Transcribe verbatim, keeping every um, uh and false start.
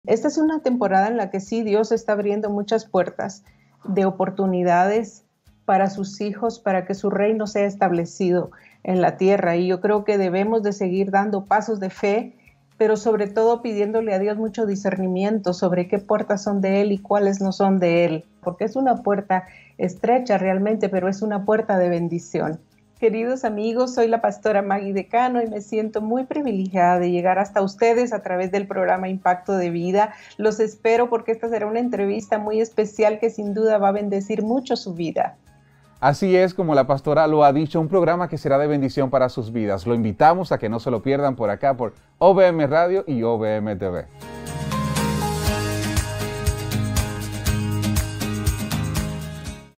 Esta es una temporada en la que sí, Dios está abriendo muchas puertas de oportunidades para sus hijos, para que su reino sea establecido en la tierra. Y yo creo que debemos de seguir dando pasos de fe, pero sobre todo pidiéndole a Dios mucho discernimiento sobre qué puertas son de Él y cuáles no son de Él, porque es una puerta estrecha realmente, pero es una puerta de bendición. Queridos amigos, soy la pastora Maggie Decano y me siento muy privilegiada de llegar hasta ustedes a través del programa Impacto de Vida. Los espero porque esta será una entrevista muy especial que sin duda va a bendecir mucho su vida. Así es, como la pastora lo ha dicho, un programa que será de bendición para sus vidas. Lo invitamos a que no se lo pierdan por acá, por O V M Radio y O V M T V.